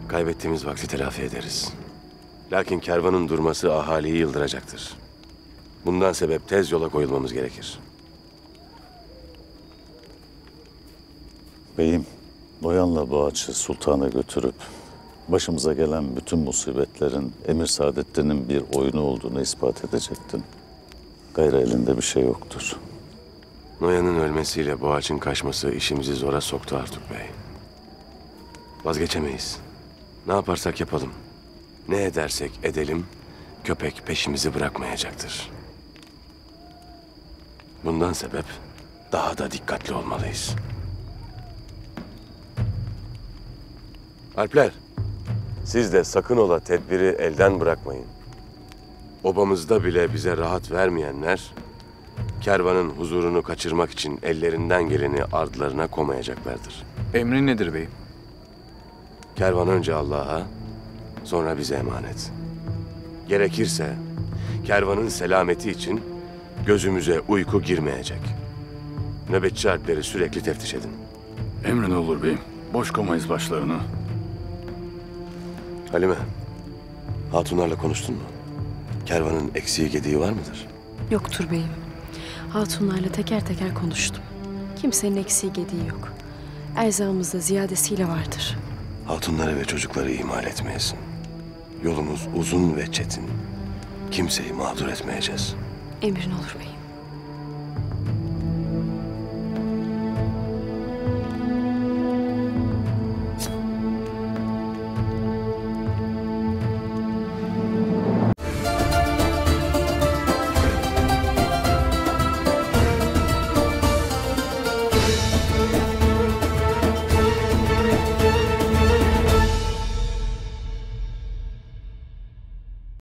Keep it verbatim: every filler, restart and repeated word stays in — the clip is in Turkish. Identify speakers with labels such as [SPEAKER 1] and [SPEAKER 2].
[SPEAKER 1] Kaybettiğimiz vakti telafi ederiz. Lakin kervanın durması ahaliyi yıldıracaktır. Bundan sebep tez yola koyulmamız gerekir.
[SPEAKER 2] Beyim, Noyan'la Boğaç'ı sultana götürüp başımıza gelen bütün musibetlerin Emir Saadettin'in bir oyunu olduğunu ispat edecektin. Gayrı elinde bir şey yoktur.
[SPEAKER 1] Noyan'ın ölmesiyle Boğaç'ın kaçması işimizi zora soktu Artuk Bey. Vazgeçemeyiz. Ne yaparsak yapalım, ne edersek edelim, köpek peşimizi bırakmayacaktır. Bundan sebep daha da dikkatli olmalıyız. Alpler, siz de sakın ola tedbiri elden bırakmayın. Obamızda bile bize rahat vermeyenler, kervanın huzurunu kaçırmak için ellerinden geleni ardlarına koymayacaklardır.
[SPEAKER 3] Emrin nedir beyim?
[SPEAKER 1] Kervan önce Allah'a, sonra bize emanet. Gerekirse kervanın selameti için gözümüze uyku girmeyecek. Nöbetçi alpleri sürekli teftiş edin.
[SPEAKER 3] Emrin olur beyim. Boş koymayız başlarını.
[SPEAKER 1] Halime, hatunlarla konuştun mu? Kervanın eksiği gediği var mıdır?
[SPEAKER 4] Yoktur beyim. Hatunlarla teker teker konuştum. Kimsenin eksiği gediği yok. Erzağımızda ziyadesiyle vardır.
[SPEAKER 1] Hatunları ve çocukları ihmal etmeyesin. Yolumuz uzun ve çetin. Kimseyi mağdur etmeyeceğiz.
[SPEAKER 4] Emrin olur beyim.